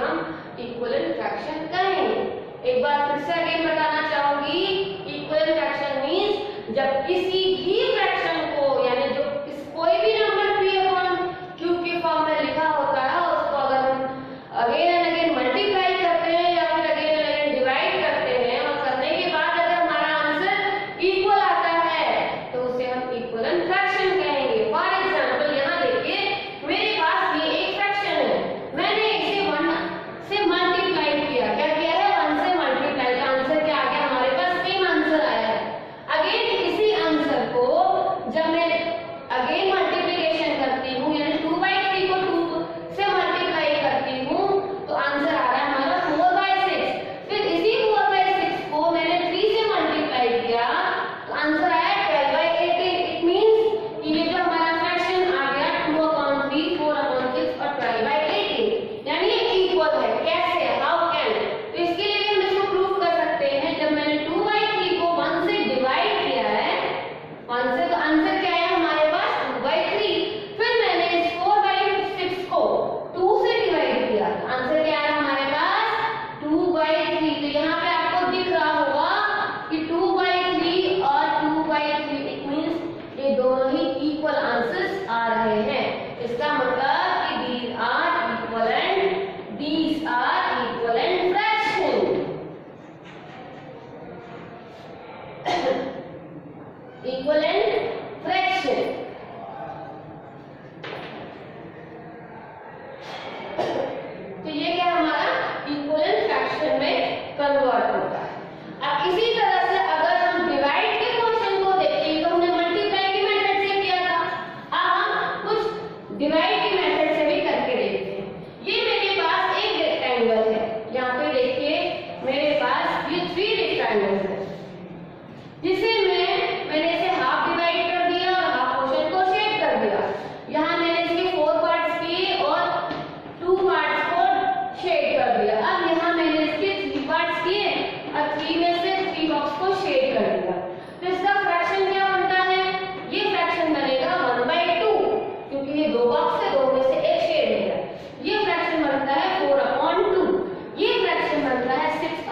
हम equivalent fraction कहेंगे। एक बार फिर से अगेन बताना चाहूंगी, इक्विवेलेंट फ्रैक्शन मींस जब किसी भी फ्रैक्शन को यानी जो कोई भी नंबर p अपॉन q के फॉर्म में लिखा होता है उसको अगर हम अगेन एंड अगेन मल्टीप्लाई करते हैं या फिर अगेन एंड अगेन डिवाइड करते हैं और करने के बाद अगर हमारा आंसर इक्वल आता है तो उसे हम इक्विवेलेंट फ्रैक्शन कहेंगे। फॉर एग्जांपल यहाँ देखिए, मेरे पास ये एक फ्रैक्शन है, मैंने इसे 1 से मल्टीप्लाई किया। क्या किया है? 1 से मल्टीप्लाई। का आंसर क्या आ गया? हमारे पास सेम आंसर आया है। अगेन इसी आंसर को जब मैं अगेन मल्टीप्लिकेशन करती हूँ यानी 2/3 को 2 से मल्टीप्लाई करती हूँ तो आंसर आ रहा है हमारा 4/6। फिर इसी 4/6 को मैंने 3 से मल्टीप्लाई किया तो आंसर आया 12/18। इट मींस कि ये जो हमारा फ्रैक्शन आ गया 2/3, 4/6 और 12/18 यानी ये इक्वल है। कैसे? How can? तो इसके लिए हम इसको प्रूव कर सकते हैं। जब मैंने 2/3 को 1 से डिवाइड किया है 1 से, तो आंसर क्या है हमारे पास? 2/3। फिर मैंने इस 4/6 को 2 से डिवाइड किया, आंसर क्या है हमारे पास? 2/3। तो यहाँ पे आपको दिख रहा होगा कि 2/3 और 2/3 इट मींस ये दोनों ही इक्वल आंसर्स आ रहे हैं। इसका मतलब कि these are equivalent fraction। Equivalent fraction. तो ये क्या हमारा इक्विवेलेंट फ्रैक्शन में कन्वर्ट होता है। अब इसी तरह से अगर हम डिवाइड के क्वेश्चन को देखें तो हमने मल्टीप्लाई के मेथड से किया था, अब हम कुछ डिवाइड के मेथड से भी करके देखते हैं। ये मेरे पास एक रेक्टेंगल है, यहाँ पे देखिए मेरे पास ये 3 रेक्टेंगल्स है जिसे मैंने इसे हाफ डिवाइड कर दिया और हाफ पोर्शन को शेड कर दिया। यहाँ मैंने इसके 4 पार्ट्स किए और 2 पार्ट्स को शेड कर दिया। अब यहाँ मैंने इसके 3 पार्ट्स किए और 3 में से 3 बॉक्स को शेड कर दिया। तो इसका फ्रैक्शन क्या बनता है? ये फ्रैक्शन बनेगा 1/2 क्योंकि ये 2 बॉक्स है, 2 में से एक शेड हो गया। ये फ्रैक्शन बनता है 4/2। ये फ्रैक्शन बनता है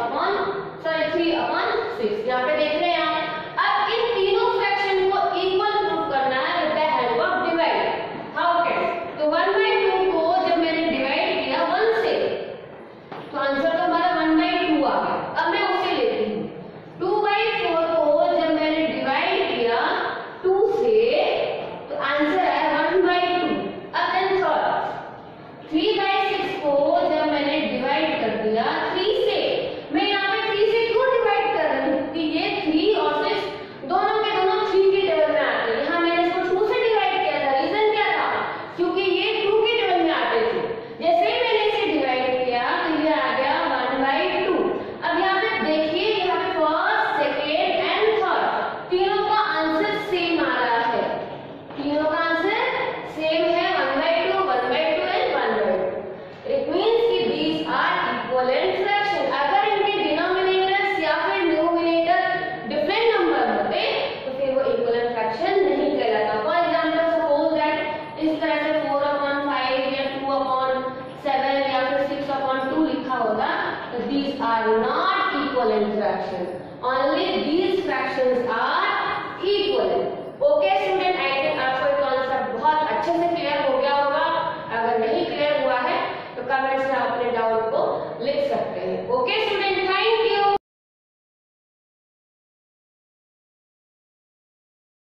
3/6। यहाँ पे देख रहे हैं आप। अब इन तीनों फ्रैक्शन को इक्वल प्रूव करना है with the help of divide. How can? तो 1/2 को जब मैंने डिवाइड किया 1 से तो आंसर तो हमारा 1/2 आ गया। अब मैं उसे लेती हूँ 2/4 को जब मैंने डिवाइड किया 2 से तो आंसर आया 1/2। अब देन थर्ड 3/6 को जब मैंने डिवाइड कर दिया 3 से, मैं यहाँ पे 3 से क्यों डिवाइड कर रही हूँ कि ये 3 और 6 दोनों के दोनों 3 के टेबल में आते हैं। यहाँ मैंने इसको 2 से डिवाइड किया था, रीजन क्या था? क्योंकि ये 2 के टेबल में आते थे। जैसे ही मैंने इसे डिवाइड किया तो ये आ गया 1/2। अब यहाँ पे देखिए, यहाँ पे फर्स्ट, सेकेंड एंड थर्ड तीनों का आंसर सेम आ रहा है। तीनों का आंसर सेम है 1/2, 1/2 एंड 1/2। इट मींस कि these are equivalent fraction। अगर इनके डिनोमिनेटर्स या फिर न्यूमिनेटर डिफरेंट नंबर होते तो फिर वो इक्विवेलेंट फ्रैक्शन नहीं कहलाता। फॉर एग्जांपल सपोज दैट इस तरह से 4/5 या 2/7 या फिर 6/2 लिखा होगा तो these are not equivalent fraction। Only